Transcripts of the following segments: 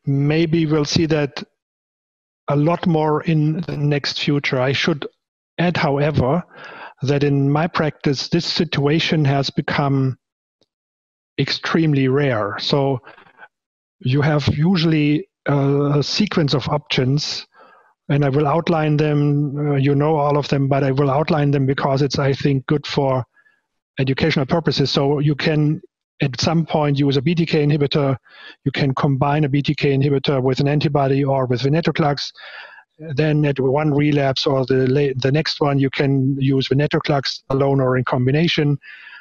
maybe we'll see that a lot more in the next future. I should add, however, that in my practice, this situation has become extremely rare. So you have usually a sequence of options, and I will outline them. You know all of them, but I will outline them because it's, I think, good for educational purposes. So you can, at some point, use a BTK inhibitor. You can combine a BTK inhibitor with an antibody or with venetoclax. Then at one relapse or the next one, you can use venetoclax alone or in combination.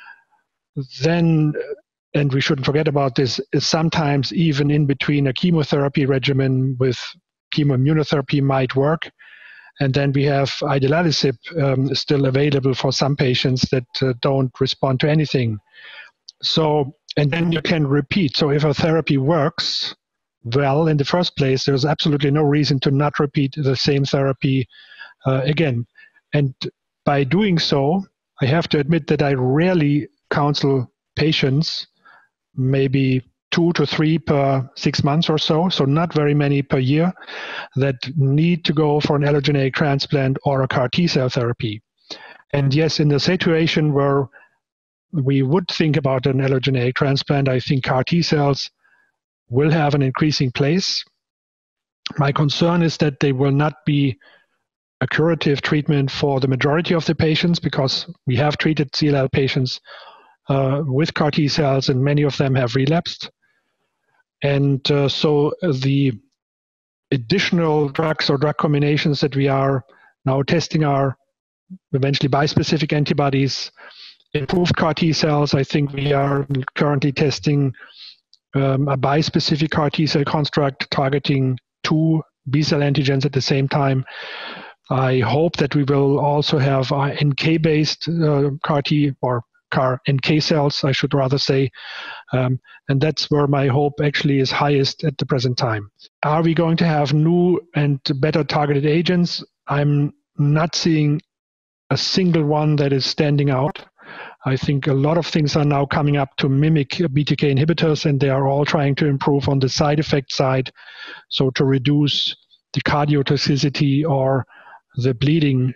Then, and we shouldn't forget about this, is sometimes even in between a chemotherapy regimen with chemoimmunotherapy might work. And then we have idelalisib still available for some patients that don't respond to anything. So, and then you can repeat. So if a therapy works well in the first place, there's absolutely no reason to not repeat the same therapy again. And by doing so, I have to admit that I rarely counsel patients, maybe 2 to 3 per 6 months or so not very many per year, that need to go for an allogeneic transplant or a CAR T-cell therapy. And yes, in the situation where we would think about an allogeneic transplant, I think CAR T-cells will have an increasing place. My concern is that they will not be a curative treatment for the majority of the patients, because we have treated CLL patients with CAR T-cells, and many of them have relapsed. And so the additional drugs or drug combinations that we are now testing are eventually bispecific antibodies, improved CAR T-cells. I think we are currently testing a bispecific CAR T-cell construct targeting 2 B-cell antigens at the same time. I hope that we will also have NK-based CAR T, or CAR NK cells, I should rather say. And that's where my hope actually is highest at the present time. Are we going to have new and better targeted agents? I'm not seeing a single one that is standing out. I think a lot of things are now coming up to mimic BTK inhibitors, and they are all trying to improve on the side effect side, so to reduce the cardiotoxicity or the bleeding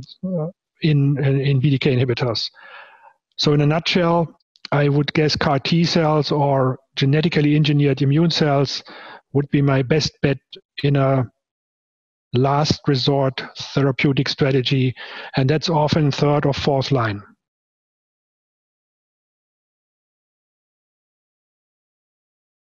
in BTK inhibitors. So in a nutshell, I would guess CAR T cells or genetically engineered immune cells would be my best bet in a last resort therapeutic strategy, and that's often 3rd or 4th line.